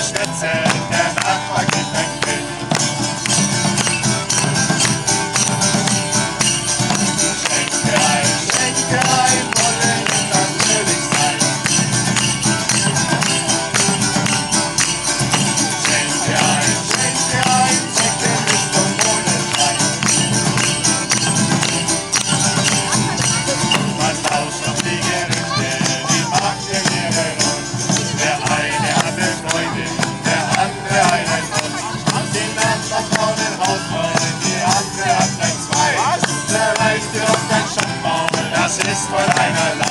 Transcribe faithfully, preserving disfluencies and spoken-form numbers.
Schnitzel, der Nachbar kriegt ein Grill. Schenke ein, schenke ein, wolle ich natürlich sein. Schenke ein, schenke ein, Zecke ist und Mondenschein. Man tauscht auf die Gerichte, die macht der Lehre rund. Der eine hat eine Freundin, der andere einen Hund. Die Nachbar bauen ein Haus bauen, die andere hat ein Zwei. Der Reichste auf ein Schatzmaul, das ist wohl einerlei.